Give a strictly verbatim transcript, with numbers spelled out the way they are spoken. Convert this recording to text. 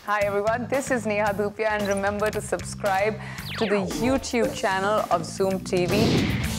Hi everyone, this is Neha Dhupia and remember to subscribe to the YouTube channel of Zoom T V.